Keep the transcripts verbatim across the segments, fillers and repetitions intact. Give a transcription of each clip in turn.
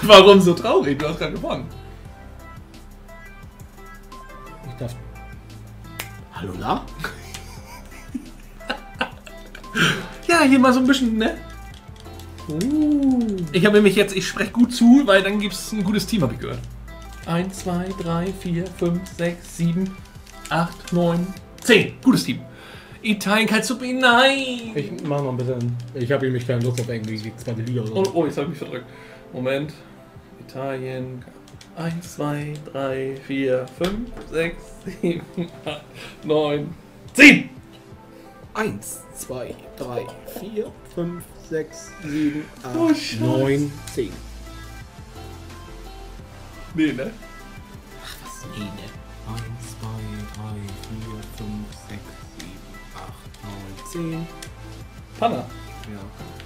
Warum so traurig? Du hast gerade gewonnen. Ich darf... Hallo, La? Ja, hier mal so ein bisschen, ne? Uh. Ich habe nämlich jetzt, ich spreche gut zu, weil dann gibt es ein gutes Team, habe ich gehört. eins, zwei, drei, vier, fünf, sechs, sieben, acht, neun, zehn. Gutes Team. Italien, Kalzupi, nein! Ich mach mal ein bisschen... Ich habe nämlich keine Lust auf irgendwie die zweite Liga oder so. Oh, oh, jetzt habe ich mich verdrückt. Moment. Italien. eins, zwei, drei, vier, fünf, sechs, sieben, acht, neun, zehn! eins, zwei, drei, vier, fünf, sechs, sieben, Oh, acht, Scheiße. neun, zehn. Nee, ne? Ach, was? Nee, ne? eins, zwei, drei, vier, fünf, sechs, sieben, acht, neun, zehn. Panna. Ja.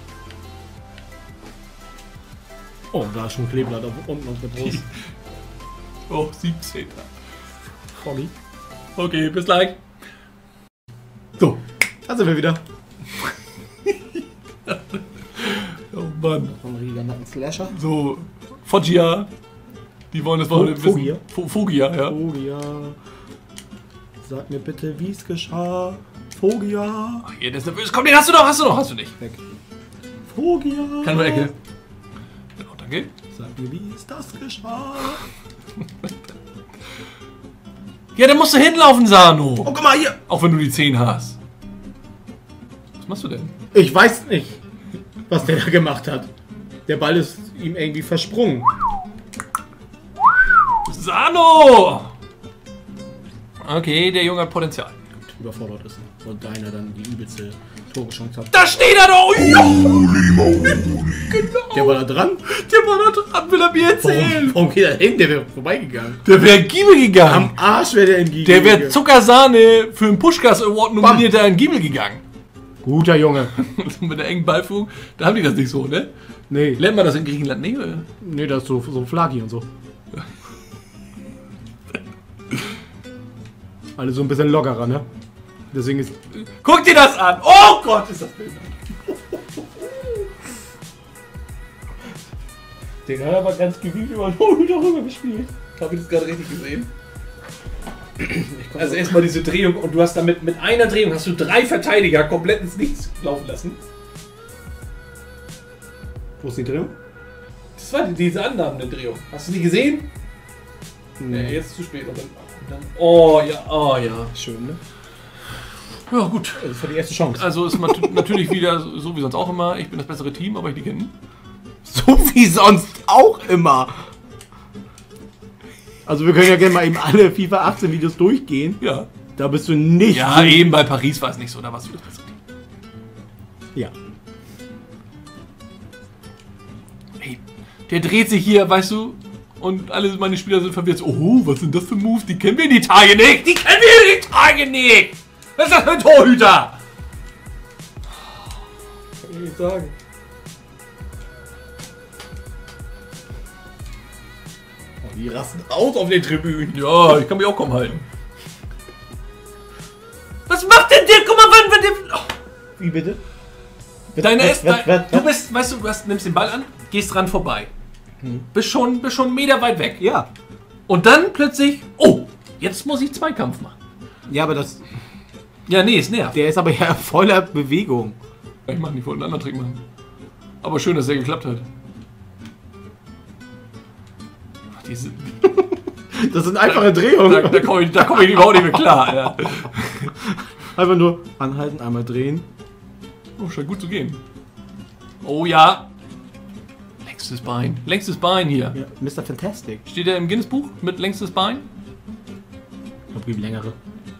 Oh, da ist schon ein Kleeblatt auf, unten auf der Brust. Oh, siebzehn. Foggy. Okay, bis gleich. So, da sind wir wieder. Oh Mann. Von Riga Nacken Slasher. So, Foggia. Die wollen das Wochenende wissen. Foggia? Fo- Foggia, ja. Fogia. Sag mir bitte, wie es geschah. Fogia. Ach, hier, der ist nervös. Komm, den hast du noch, hast du noch, hast du nicht. Weg. Fogia. Kann nur Ecke. Genau, danke. Sag mir, wie ist das geschah. Ja, dann musst du hinlaufen, Sano. Oh, guck mal hier. Auch wenn du die zehn hast. Was machst du denn? Ich weiß nicht, was der da gemacht hat. Der Ball ist ihm irgendwie versprungen. Sano! Okay, der Junge hat Potenzial. Gut, überfordert ist. Und deiner dann die übelste Tore-Chance hat. Da steht er doch! Ja! Der war da dran? Der war da dran, will er mir erzählen. Warum, warum geht er hin? Der wäre vorbeigegangen. Der wäre Giebel gegangen. Am Arsch wäre der in Giebel Der wäre gegangen. Zuckersahne für den Pushkas Award nominiert, der in Giebel gegangen. Guter Junge. Mit der engen Ballführung, da haben die das nicht so, ne? Nee, Lernt man das in Griechenland nicht, oder? nee, das ist so, so Flaki und so. Alle so ein bisschen lockerer, ne? Deswegen ist... Guck dir das an! Oh Gott, ist das behindert. Den hat er aber ganz gewiegt über den Torhüter rüber gespielt. Habe ich das gerade richtig gesehen? Also erstmal diese Drehung und du hast damit mit einer Drehung hast du drei Verteidiger komplett ins Nichts laufen lassen. Wo ist die Drehung? Das war die, diese annahmende Drehung. Hast du die gesehen? Nee. Nee, jetzt zu spät. Und dann, und dann, oh ja, oh ja. Schön, ne? Ja gut. Das war die erste Chance. Also ist nat- natürlich wieder so wie sonst auch immer. Ich bin das bessere Team, aber ich liege hinten. So wie sonst auch immer. Also wir können ja gerne mal eben alle FIFA achtzehn Videos durchgehen. Ja. Da bist du nicht... Ja, eben bei Paris war es nicht so. Da warst du das bessere Team. Ja. Hey, der dreht sich hier, weißt du, und alle meine Spieler sind verwirrt. Oh, was sind das für Moves? Die kennen wir in Italien nicht! Die kennen wir in Italien nicht! Was ist das für ein Torhüter? Kann ich nicht sagen. Oh, die rasten aus auf den Tribünen. Ja, ich kann mich auch kaum halten. Was macht denn der? Guck mal, wann wir den... Oh. Wie bitte? Deine Was, ist, was, was, du was? bist, weißt du, du hast, nimmst den Ball an, gehst dran vorbei. Bist schon, bist schon einen Meter weit weg. Ja. Und dann plötzlich, oh, jetzt muss ich Zweikampf machen. Ja, aber das... Ja, nee, es nervt. Der ist aber ja voller Bewegung. Ich mach nicht, ich wollte einen anderen Trick machen. Aber schön, dass der geklappt hat. Ach, diese, Das sind einfache Drehungen. da da komme ich, da komm ich überhaupt nicht mehr klar. Ja. Einfach nur anhalten, einmal drehen. Oh, scheint gut zu gehen. Oh ja. Längstes Bein. Längstes Bein hier. Ja, Mister Fantastic. Steht er im Guinness-Buch mit längstes Bein? Ich glaube, gibt längere.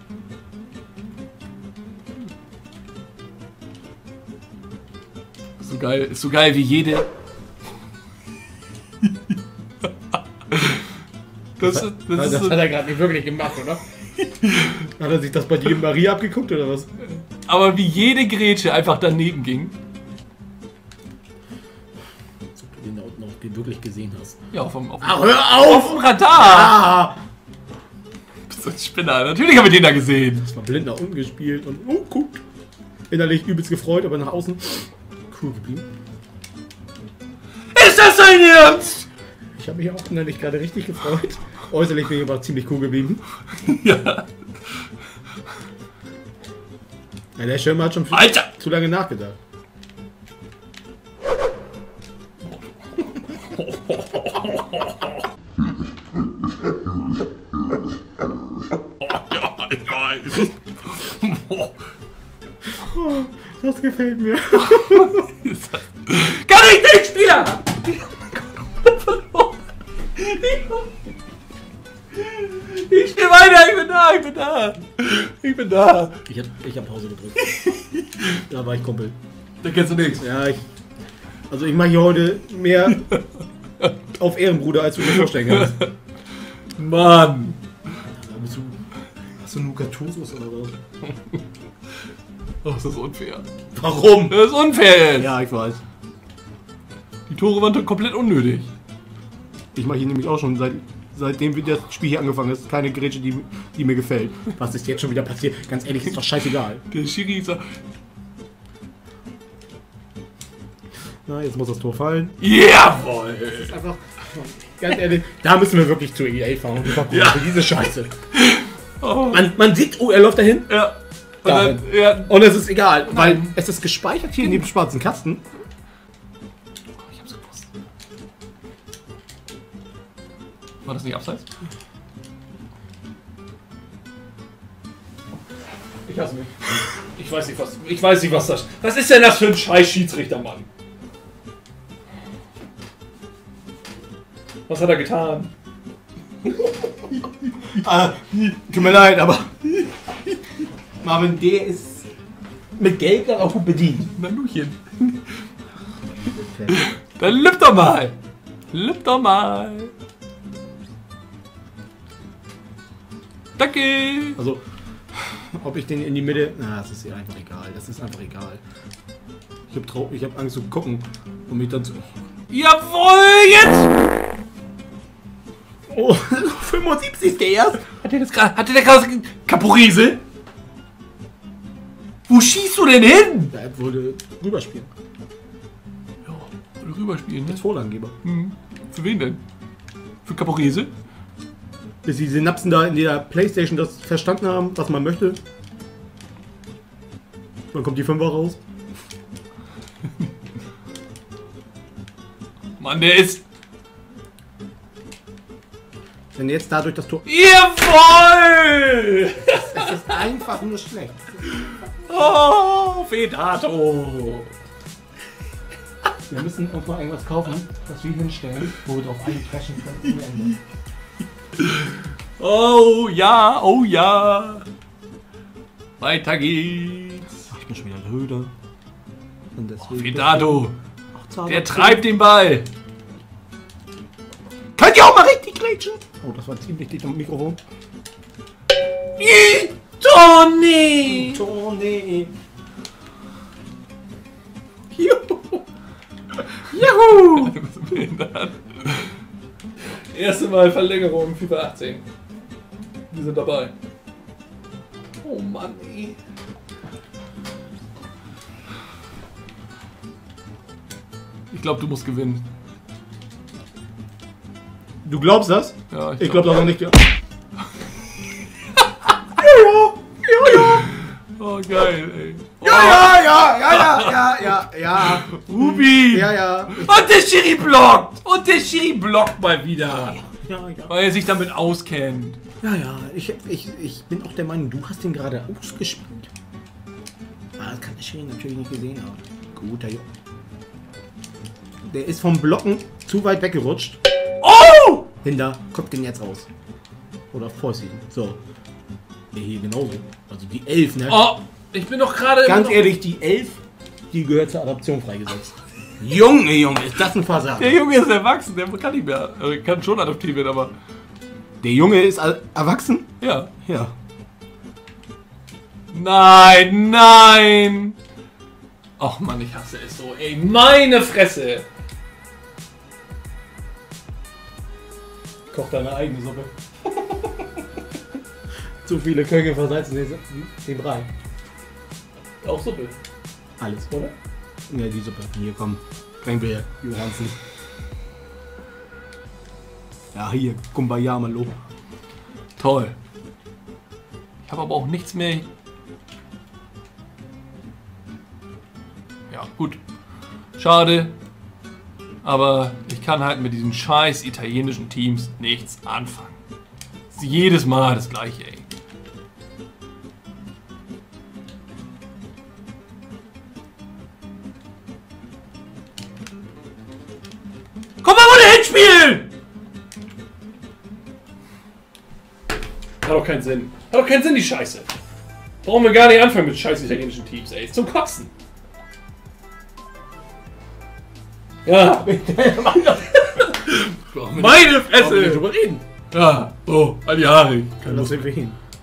Ist so geil, ist so geil wie jede. Das, ist, das, Das, ist das so, hat er gerade nicht wirklich gemacht, oder? Hat er sich das bei dir in Maria abgeguckt, oder was? aber wie jede Grätsche einfach daneben ging. Als ob du den da unten auch wirklich gesehen hast. Ja, auf dem, auf dem, Ach, hör auf auf! dem Radar! Ah! Bist du ein Spinner? Natürlich haben wir den da gesehen. Das war blind nach unten gespielt und oh, guck. Innerlich übelst gefreut, aber nach außen cool geblieben. Ist das dein Ernst? Ich habe mich auch innerlich gerade richtig gefreut. Äußerlich bin ich aber ziemlich cool geblieben. Ja. Ja, der Schirm hat schon viel Alter! zu lange nachgedacht. Ich weiß. Oh, das gefällt mir. Kann ich nicht spielen! Ich stehe weiter, ich bin da, ich bin da. Ich bin da. Ich hab, ich hab Pause gedrückt. Da war ich Kumpel. Da kennst du nichts. Ja, ich. Also ich mache hier heute mehr auf Ehrenbruder, als du dir vorstellen kannst. Mann. Bist du, hast du Nugatosus oder was? Oh, ist das unfair. Warum? Das ist unfair jetzt. Ja, ich weiß. Die Tore waren komplett unnötig. Ich mache hier nämlich auch schon seit seitdem das Spiel hier angefangen ist, keine Grätsche, die, die mir gefällt. Was ist jetzt schon wieder passiert? Ganz ehrlich, ist doch scheißegal. Der Schiri sagt, Na, jetzt muss das Tor fallen. jawohl! Das ist einfach, ganz ehrlich, da müssen wir wirklich zu E A fahren. Ja. Für diese Scheiße. Oh. Man, man sieht, oh, er läuft dahin. Ja. Und, Dahin. dann, ja. Und es ist egal, weil Nein. es ist gespeichert hier in dem schwarzen Kasten. Ich hab's gewusst. War das nicht abseits? Ich hasse mich. Ich weiß nicht, was. Ich weiß nicht, was das. Was ist denn das für ein scheiß Schiedsrichter, Mann? Was hat er getan? Ah, tut mir leid, aber Marvin, der ist mit Geld auch gut bedient. Na Luchen. Dann lüpp doch mal. Lüpp doch mal. Danke. Also, ob ich den in die Mitte... Na, das ist ja einfach egal. Das ist einfach egal. Ich hab, Trau ich hab Angst zu gucken und mich dann zu... Jawohl, jetzt! Oh, fünfundsiebzig erst. Hat der das gerade... Hat der das gerade... Caporise? Wo schießt du denn hin? Er wollte rüberspielen. Ja, würde rüberspielen, ne? Als Vorlagengeber. Hm. Für wen denn? Für Caporise? Bis die Synapsen da in der Playstation das verstanden haben, was man möchte. Dann kommt die Fünfer raus. Mann, der ist... Wenn jetzt dadurch das Tor... Jawohl! Es ist einfach nur schlecht. Oh, Vedato! Wir müssen uns mal irgendwas kaufen, das wir hinstellen, wo wir drauf einpreschen können. Ende. Oh ja, oh ja! Weiter geht's! Ach, ich bin schon wieder Röder. Und deswegen... Vedato! Ach, Der treibt den Ball! Könnt ihr auch mal richtig grätschen? Oh, das war ziemlich dicht am Mikrofon. Toni! Toni! Juhu! Juhu! Erste Mal Verlängerung FIFA achtzehn. Wir sind dabei. Oh Mann, ey. Ich glaube, du musst gewinnen. Du glaubst das? Ja, Ich glaube doch noch nicht. Ja. Oh, geil, ey. Oh, Ja, ja, ja, ja, ja, ja, ja. Ruby! Ja, ja. Und der Schiri blockt! Und der Schiri blockt mal wieder! Ja, ja. Weil er sich damit auskennt. Ja, ja. Ich, ich, ich bin auch der Meinung, du hast den gerade ausgespielt. Ah, das kann der Schiri natürlich nicht gesehen haben. Guter Junge. Der ist vom Blocken zu weit weggerutscht. Oh! Hinter, kommt den jetzt raus. Oder Fossi. So. Der hier genauso. Also die elf, ne? Oh! Ich bin doch gerade... Ganz ehrlich, die elf, die gehört zur Adoption freigesetzt. Junge, Junge, ist das ein Versagen. Der Junge ist erwachsen, der kann nicht mehr. Also, kann schon adoptiert werden, aber... Der Junge ist erwachsen? Ja. Ja. Nein, nein! Ach Mann, ich hasse es so, ey. Meine Fresse! Koch deine eigene Suppe. Zu viele Köche versalzen den, den Brei. Auch Suppe. Alles, oder? Ja, die Suppe. Hier, komm. Bring wir Johansen. Ja, hier, Kumbaya, Malo. Toll. Ich habe aber auch nichts mehr. Ja, gut. Schade. Aber ich kann halt mit diesen scheiß italienischen Teams nichts anfangen. Das ist jedes Mal das gleiche, ey. Komm mal mal hinspielen! Hat doch keinen Sinn. Hat doch keinen Sinn, die Scheiße. Brauchen wir gar nicht anfangen mit scheiß italienischen Teams, ey. Ist zum Kotzen. Ja. Meine Fresse! drüber reden. Ja, oh, an die Haare. Dann lassen wir hin.